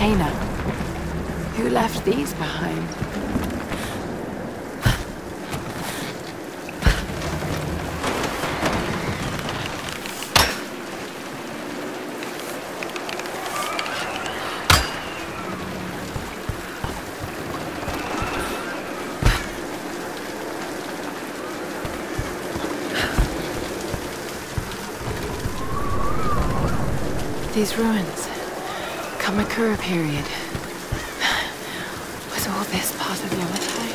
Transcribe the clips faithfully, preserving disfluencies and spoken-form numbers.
container. Who left these behind? These ruins. Kamakura period. Was all this part of Yamatai?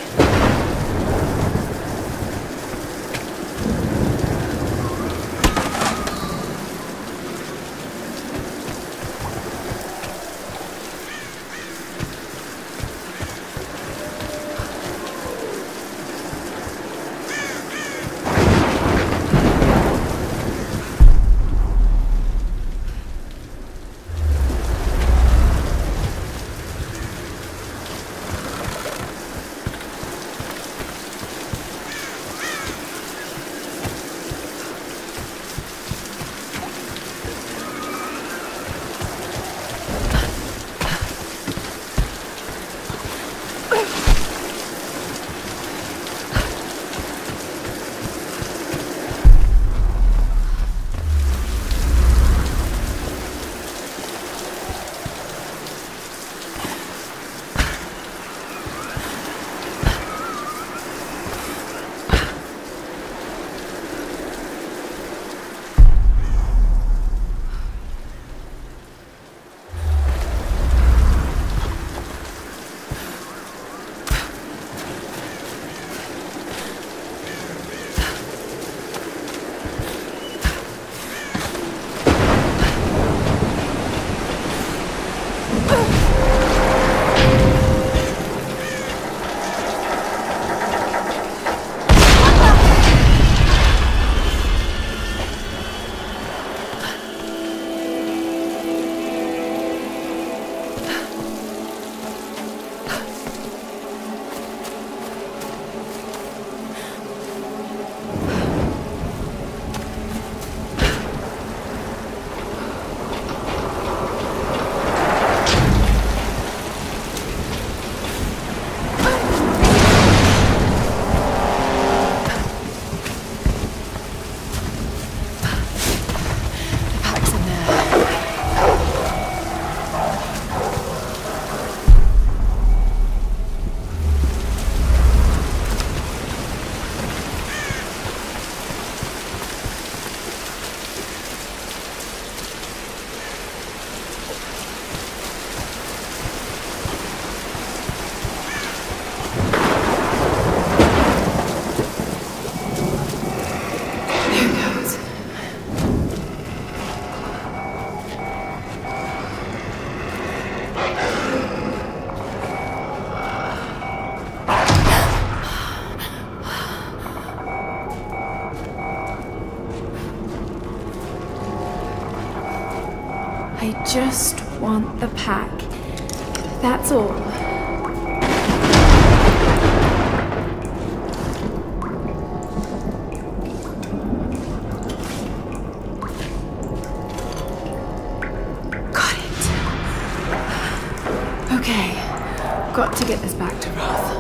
I just want the pack. That's all. Got it. Okay, got to get this back to Roth.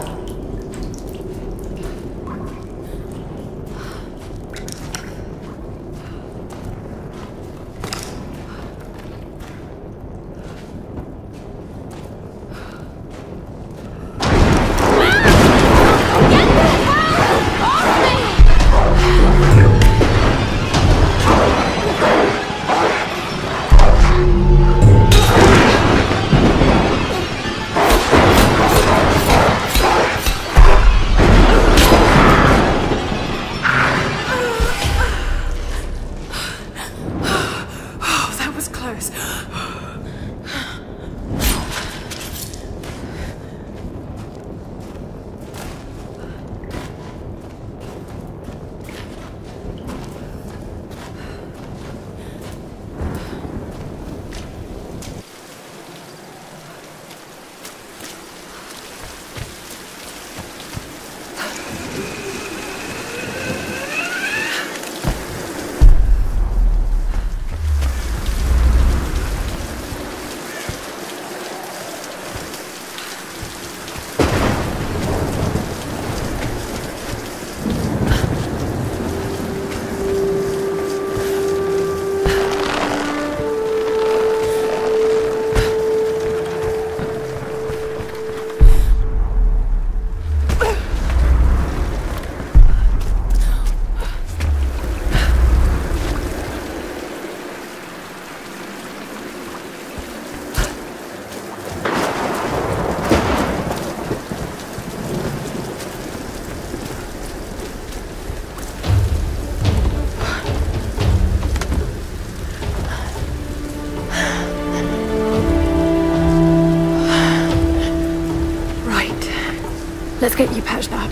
get you patched up.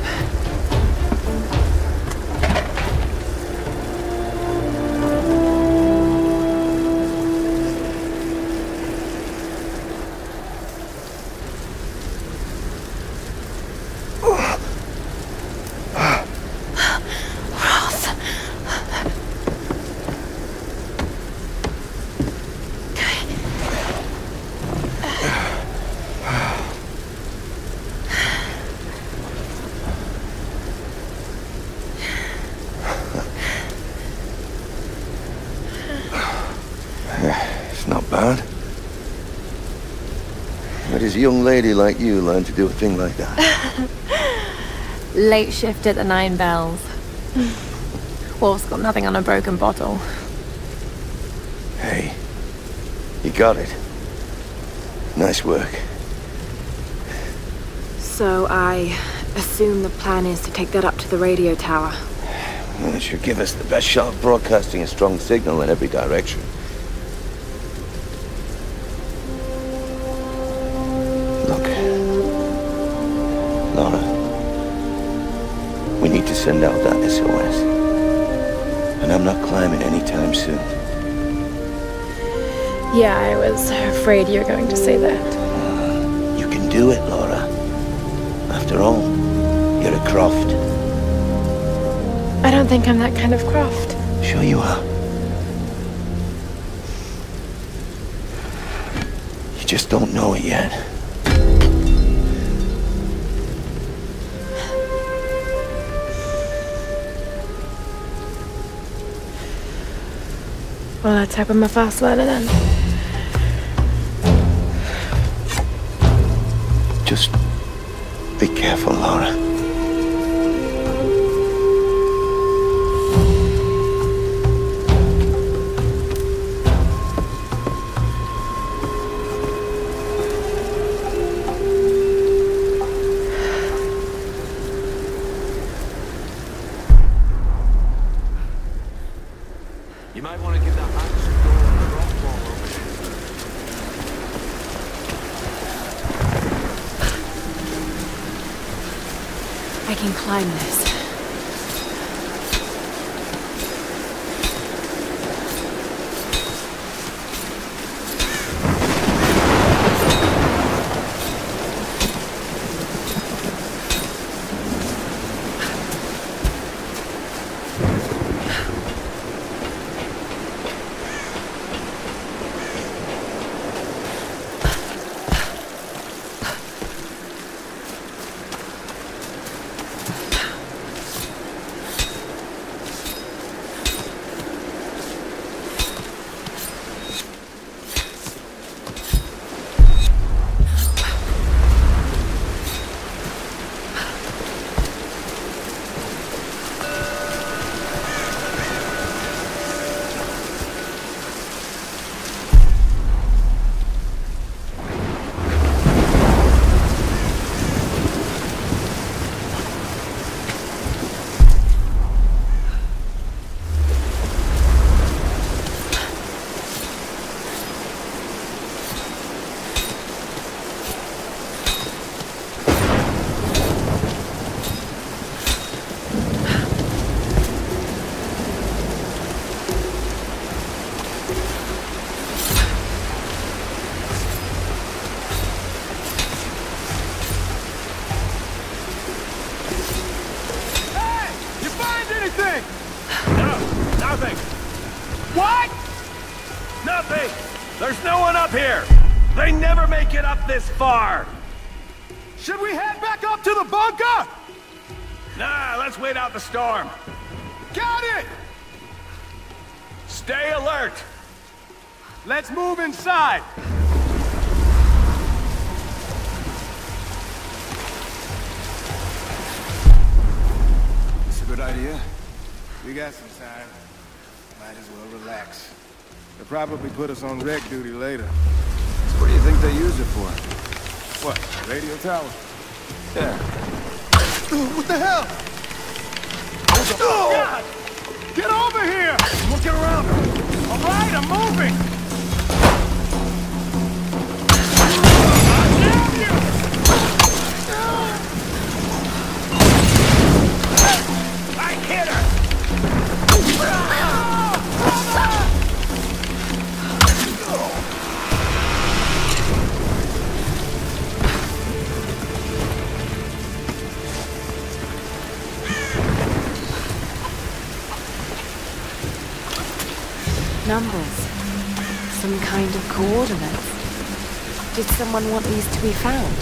Where does a young lady like you learn to do a thing like that? Late shift at the Nine Bells. Wolf's got nothing on a broken bottle. Hey, you got it. Nice work. So I assume the plan is to take that up to the radio tower. Well, it should give us the best shot of broadcasting a strong signal in every direction. Lara, we need to send out that S O S. And I'm not climbing anytime soon. Yeah, I was afraid you were going to say that. Uh, you can do it, Lara. After all, you're a Croft. I don't think I'm that kind of Croft. Sure you are. You just don't know it yet. Well, let's hope I'm a fast learner then. Just be careful, Lara. You might want to get that access door on the rock wall over I can climb this. What? Nothing! There's no one up here! They never make it up this far! Should we head back up to the bunker? Nah, let's wait out the storm. Got it! Stay alert! Let's move inside. It's a good idea. We got some time. Might as well relax. They'll probably put us on rec duty later. So what do you think they use it for? What, radio tower? Yeah. What the hell? Oh, God! Get over here! Look around! All right, I'm moving! Damn you! Numbers. Some kind of coordinates. Did someone want these to be found?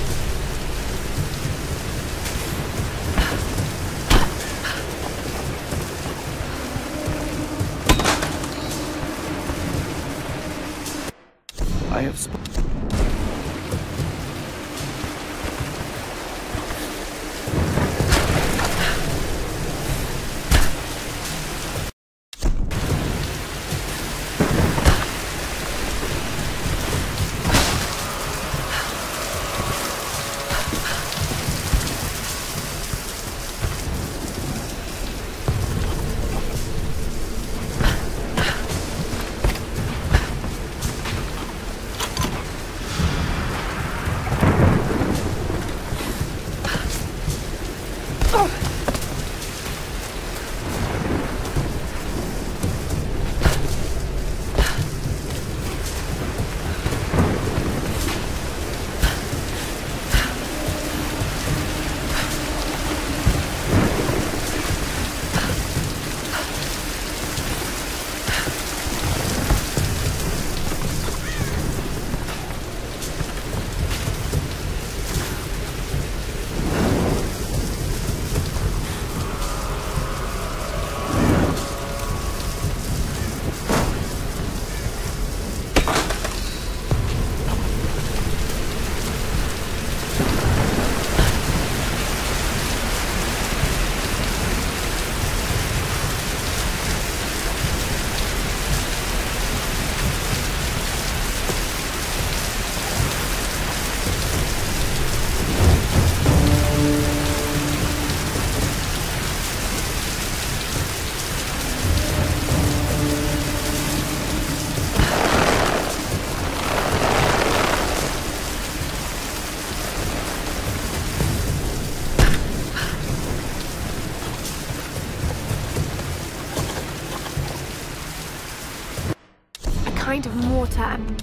I have spoken. Kind of mortar and...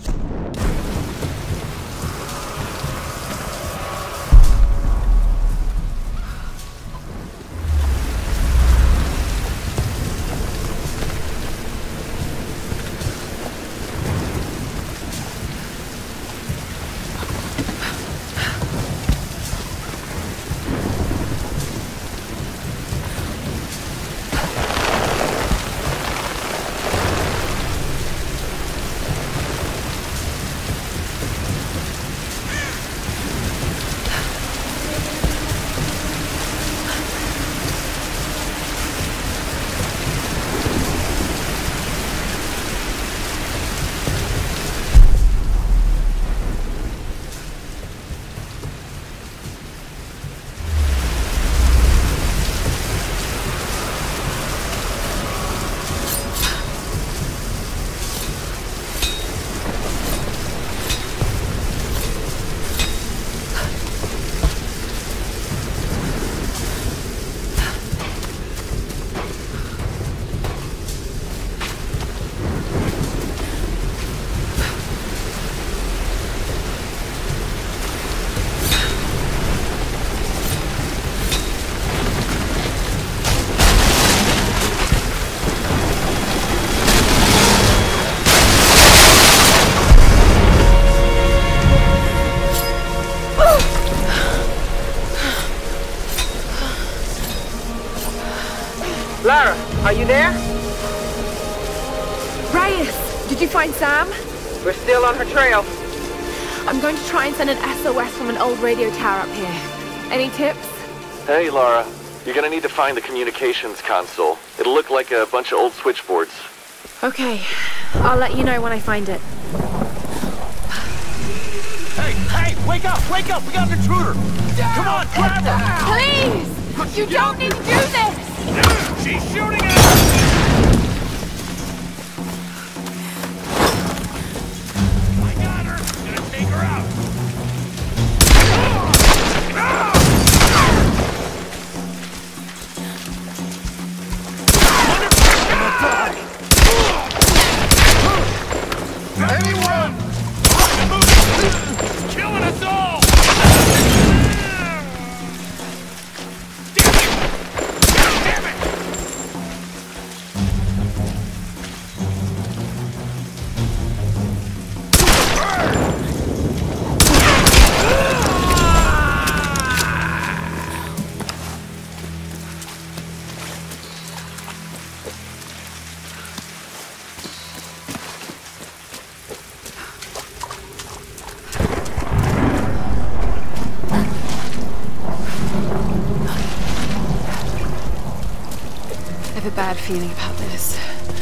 Lara, are you there? Reyes, did you find Sam? We're still on her trail. I'm going to try and send an S O S from an old radio tower up here. Any tips? Hey, Lara. You're gonna need to find the communications console. It'll look like a bunch of old switchboards. Okay. I'll let you know when I find it. Hey, hey, wake up, wake up, we got an intruder! Come on, grab her! Please! You don't need to do this! She's shooting at us! I got her! I'm gonna take her out! Anyone! It's killing us all! Damn it! Damn it! a bad feeling about this.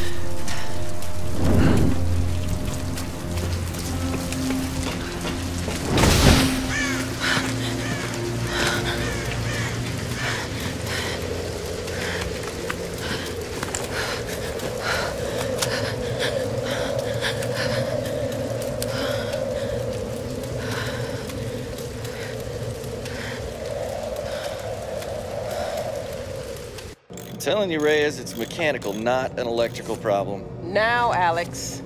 I'm telling you, Reyes, it's mechanical, not an electrical problem. Now, Alex.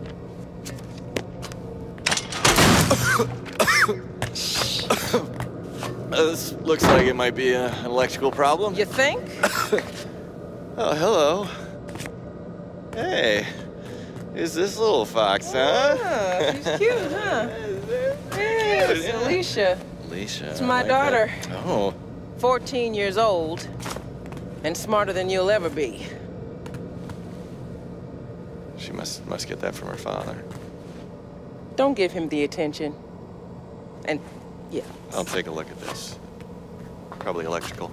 Uh, this looks like it might be a, an electrical problem. You think? Oh, hello. Hey, who's this little fox, huh? Ah, she's cute, huh? Yes, Yeah. Alicia. Alicia. It's I my like daughter. that. Oh. fourteen years old. And smarter than you'll ever be. She must must get that from her father. Don't give him the attention. And, yeah. I'll take a look at this. Probably electrical.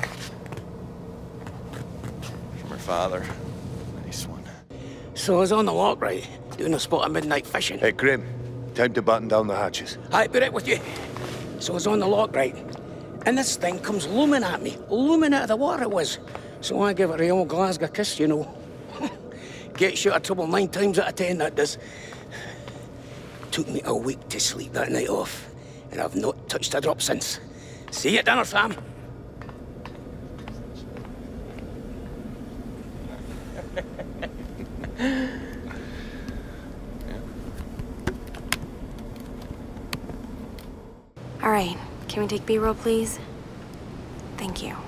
From her father. Nice one. So I was on the lock, right? Doing a spot of midnight fishing. Hey, Grim. Time to button down the hatches. I'd be right with you. So I was on the lock, right? And this thing comes looming at me. Looming out of the water it was. So I give it a old Glasgow kiss, you know. Gets you out of trouble nine times out of ten, that does. Took me a week to sleep that night off. And I've not touched a drop since. See you at dinner, fam. All right, can we take B-roll, please? Thank you.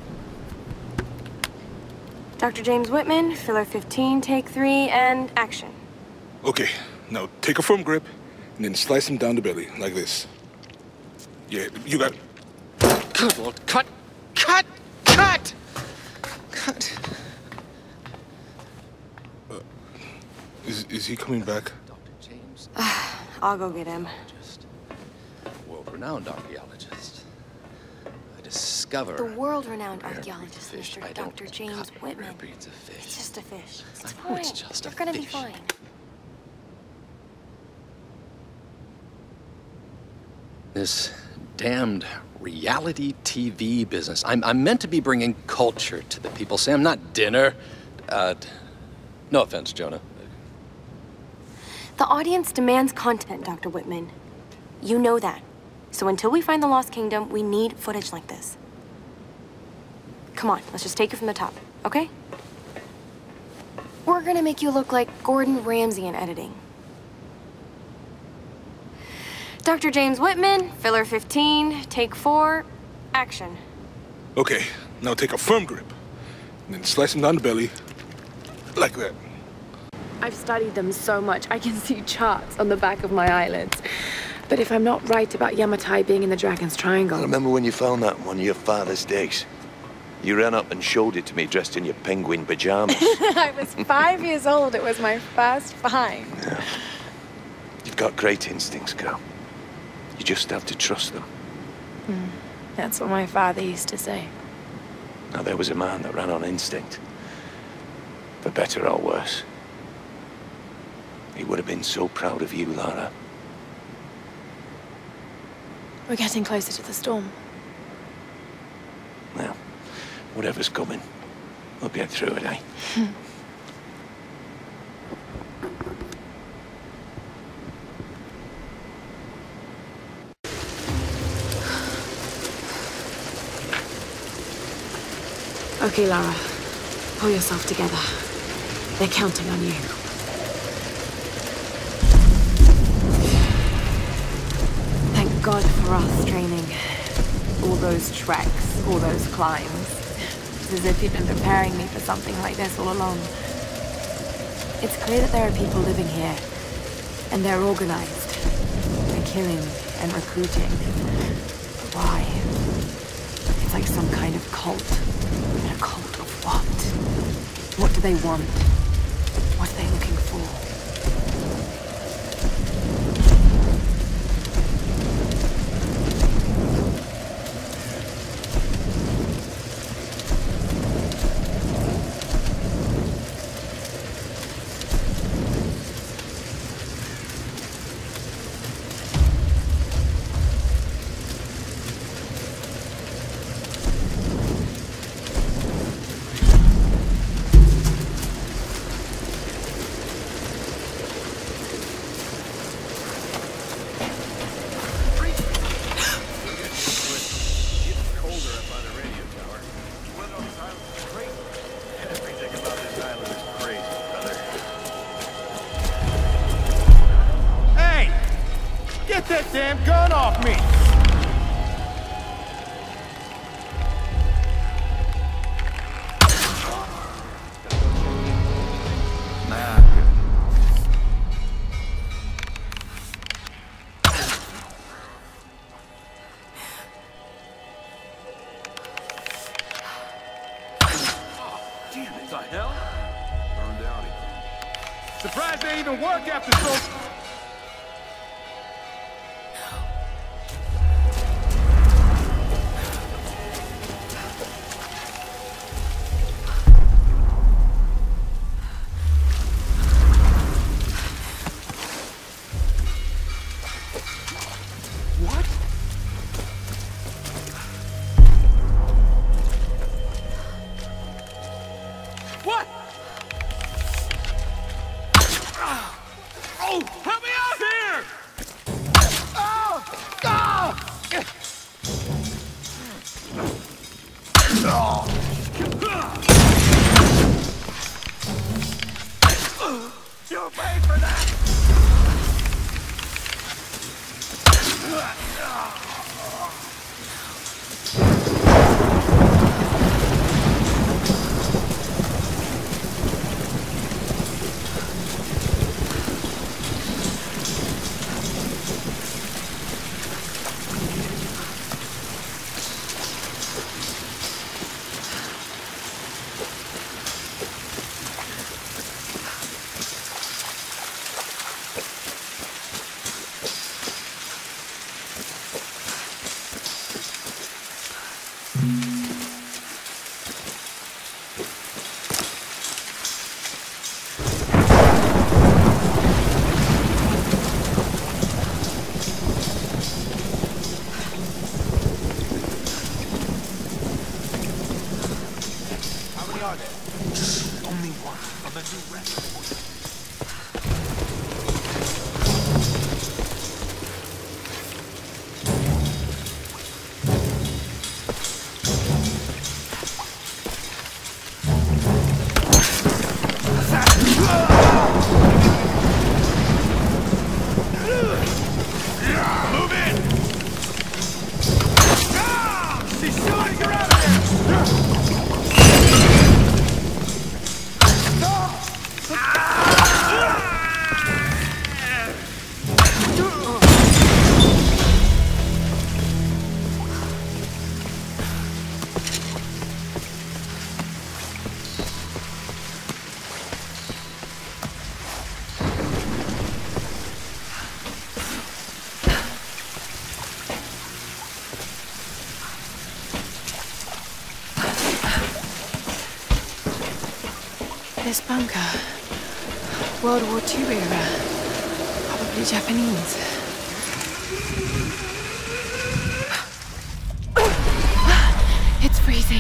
Doctor James Whitman, filler fifteen, take three, and action. Okay, now take a firm grip, and then slice him down the belly, like this. Yeah, you got it. Good Lord, cut! Cut! Cut! Cut! Uh, is, is he coming back? Doctor James. I'll go get him. World-renowned archaeologist. I discover... The world-renowned archaeologist, fish. Mister Doctor James Whitman. Breeds of fish. It's just a fish. It's I fine. know it's just You're a gonna be fish. fine. This damned reality T V business. I'm, I'm meant to be bringing culture to the people, Sam, not dinner. Uh, no offense, Jonah. The audience demands content, Doctor Whitman. You know that. So until we find the Lost Kingdom, we need footage like this. Come on, let's just take it from the top, okay? We're gonna make you look like Gordon Ramsay in editing. Doctor James Whitman, filler fifteen, take four, action. Okay, now take a firm grip, and then slice him down the belly, like that. I've studied them so much, I can see charts on the back of my eyelids. But if I'm not right about Yamatai being in the Dragon's Triangle... I remember when you found that one of your father's digs. You ran up and showed it to me dressed in your penguin pajamas. I was five years old. It was my first find. Yeah. You've got great instincts, girl. You just have to trust them. Mm, that's what my father used to say. Now, there was a man that ran on instinct. For better or worse. He would have been so proud of you, Lara. We're getting closer to the storm. Well, whatever's coming, we'll get through it, eh? Okay, Lara. Pull yourself together. They're counting on you. Thank God for us training. All those treks, all those climbs. It's as if you've been preparing me for something like this all along. It's clear that there are people living here. And they're organized. They're killing and recruiting. But why? It's like some kind of cult. And a cult of what? What do they want? What are they looking for? gun off me! Nah, good. Damn it, the hell? Burned out again. Surprised they even work after so... You'll pay for that! Only one of the new rest. Move in! Ah! She's shooting her out of there! This bunker. World War Two era. Probably Japanese. It's freezing.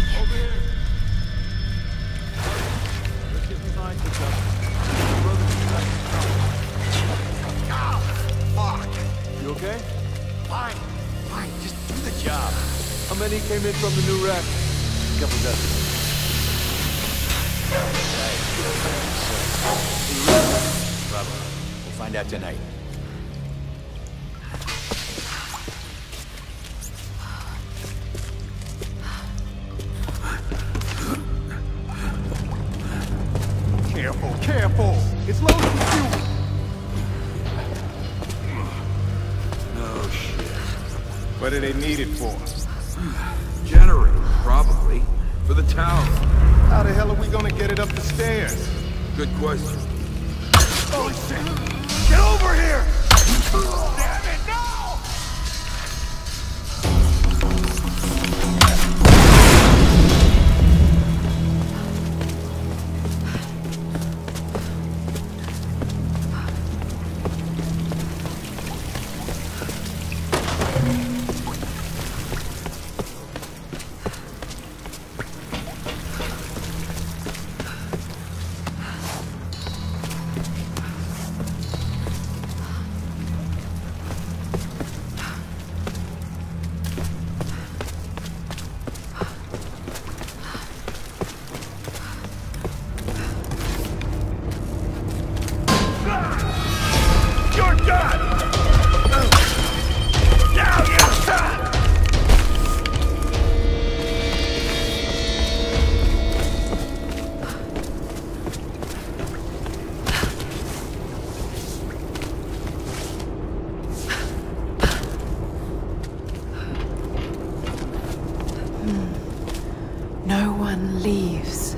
You okay? Fine. Fine. Just do the job. How many came in from the new rack? A couple dozen. Probably. We'll find out tonight. Careful, careful! It's loaded with fuel! No shit. What do they need it for? Generator, probably. For the tower. How the hell are we gonna get it up the stairs? Good question. Oh shit! Get over here! Damn it, no! No one leaves.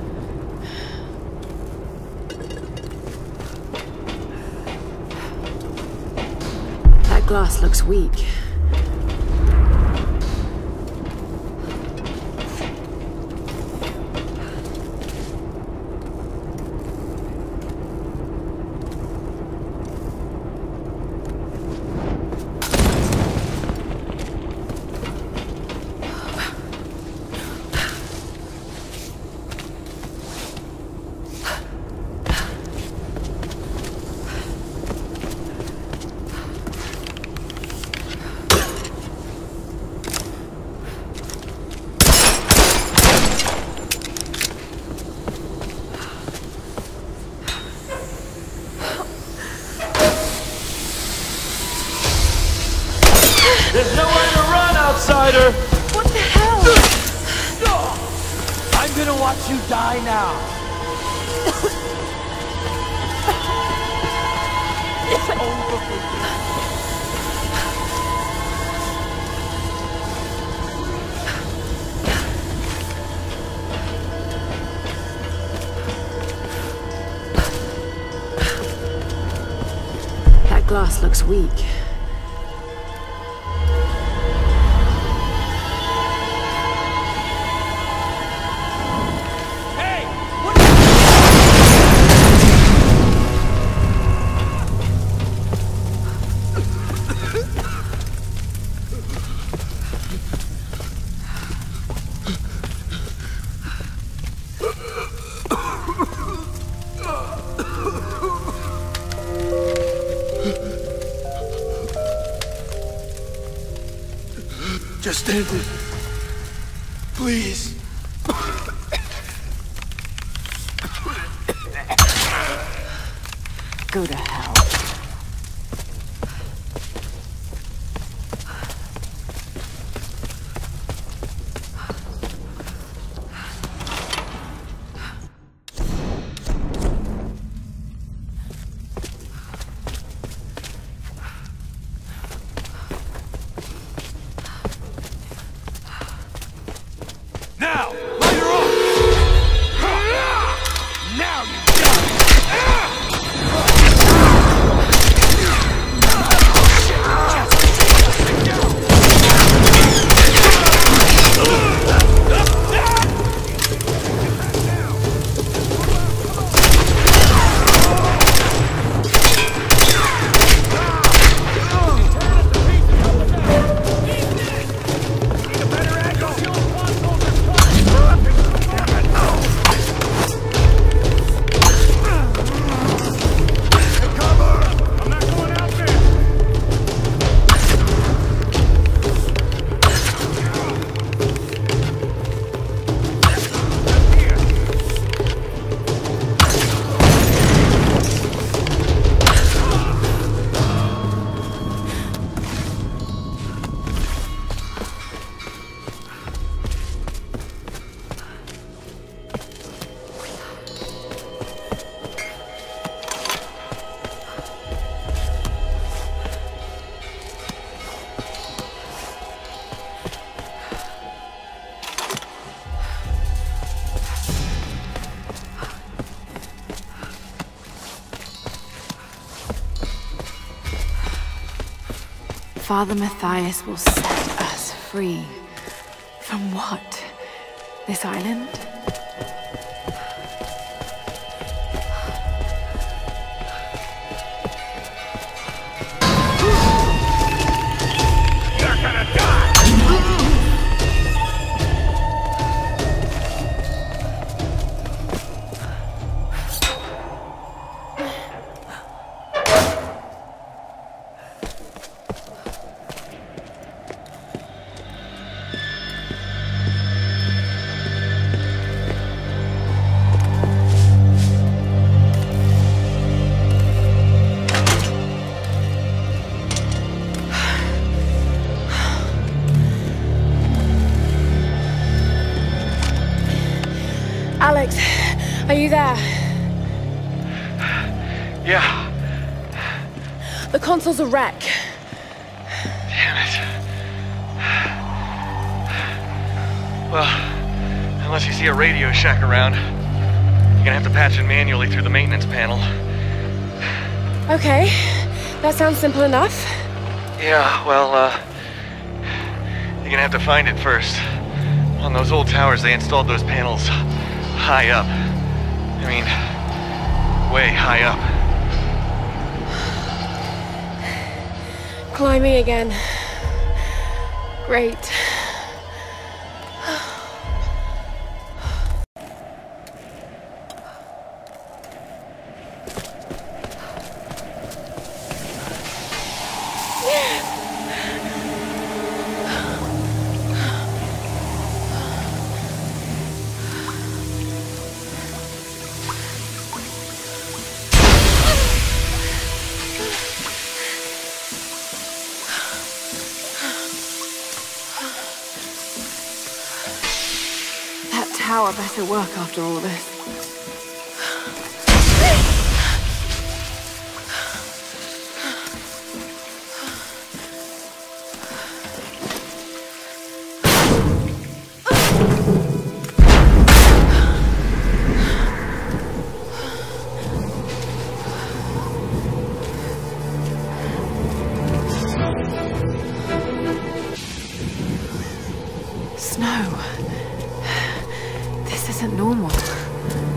That glass looks weak. There's nowhere to run, outsider! What the hell? I'm gonna watch you die now. It's over for you. That glass looks weak. Just end it. Please. Go to hell. Now! Light her up! Now you got Father Matthias will set us free. From what? This island? You're gonna die! Alex, are you there? Yeah. The console's a wreck. Damn it. Well, Unless you see a Radio Shack around. You're gonna have to patch it manually through the maintenance panel. Okay, that sounds simple enough. Yeah, well, uh... you're gonna have to find it first. On those old towers, they installed those panels high up. I mean, way high up. Climbing again. Great. Tower better work after all this. Snow. This isn't normal.